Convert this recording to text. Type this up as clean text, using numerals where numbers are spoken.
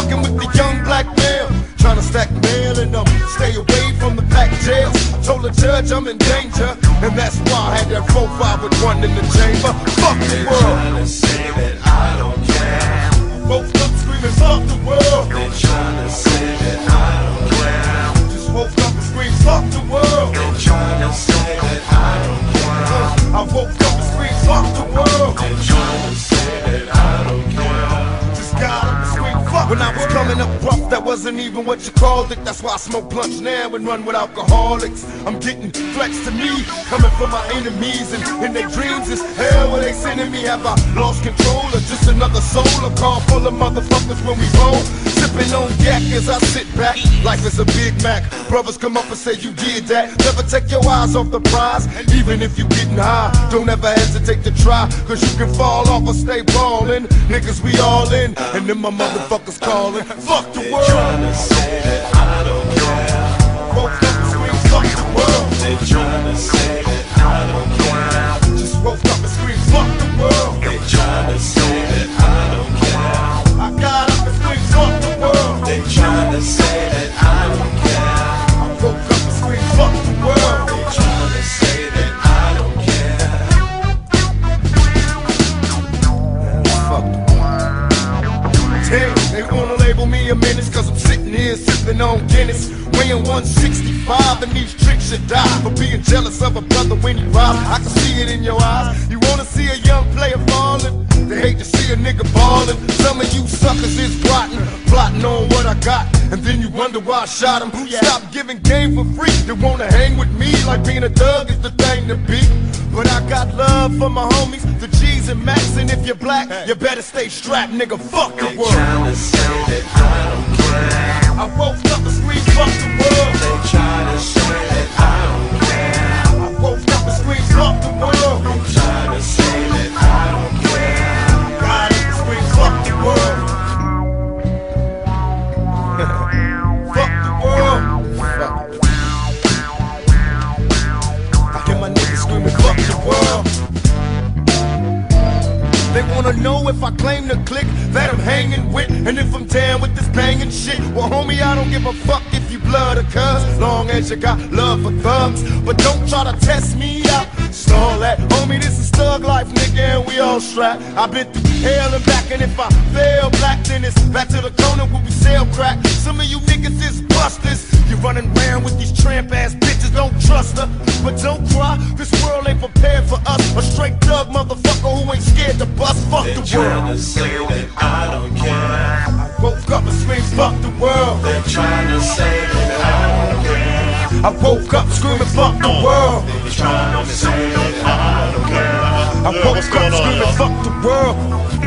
fucking with the young black male, trying to stack mail and stay away from the packed jails. I told the judge I'm in danger, and that's why I had that 4-5 with one in the chamber. Fuck the world. Trying to say that I don't care. Woke up screaming, fuck the world. They're trying to say that I don't care. Just woke up and screamed, fuck the world. They're trying to say that I don't care. I woke up and screamed, fuck the world. They're trying to say that I don't care. Just got up and screamed, fuck. When I was coming up rough, that wasn't even what you called it. That's why I smoke blunts now and run with alcoholics. I'm getting threats to me, coming from my enemies, and in their dreams is hell where they sending me. Have I lost control or just another soul? A car full of motherfuckers when we roll, sipping on yak as I sit back. Life is a Big Mac. Brothers come up and say you did that. Never take your eyes off the prize, even if you getting high. Don't ever hesitate to try, cause you can fall off or stay ballin'. Niggas, we all in, and then my motherfuckers calling. Fuck the world. They're trying to say that I don't care. Woke up and screamed, fuck the world. They're trying to say that I don't care. Just woke up and screamed, fuck the world. They're trying to say that I don't care. I got up and screamed, fuck the world. They're trying to say that I don't care. I woke up and screamed, fuck the world. They're trying to say that I don't care. Fuck the world. Damn, they wanna label me a menace, cause I'm sitting here sipping on Guinness, weighing 165, and these tricks should die for being jealous of a brother when he rise. I can see it in your eyes. You wanna see a young player falling? They hate to see a nigga ballin'. Some of you suckers is plotting on what I got, and then you wonder why I shot him. Stop giving game for free. They wanna hang with me like being a thug is the thing to be. But I got love for my homies, the G's and Max, and if you're black, you better stay strapped, nigga. Fuck the They're world. trying to say that I don't care. I woke up and screamed, fuck the world. They're trying to say that I don't care. I woke up and screamed, fuck the world. They're trying to say that I don't care. Got up and screamed, fuck the world. Fuck the world. I hear my niggas screaming, fuck the world. They wanna know if I claim the clique that I'm hanging with, and if I'm down with this banging shit. Well, homie, I don't give a fuck if you blood or cuz, long as you got love for thugs. But don't try to test me out, stall that. Homie, this is thug life, nigga, and we all strapped. I've been through hell and back, and if I fail black, then it's back to the corner where we sell crack. Some of you niggas is busters. You running around with these tramp ass bitches, don't trust her. But don't cry, this world ain't prepared for us. A straight thug motherfucker who ain't scared to bust. Fuck They're the trying world. to say that I don't care. I woke up and screamed, fuck the world. They're trying to say that I don't care. I woke up screaming, fuck the world. They're trying to say that I don't care. I woke up screaming, fuck the world.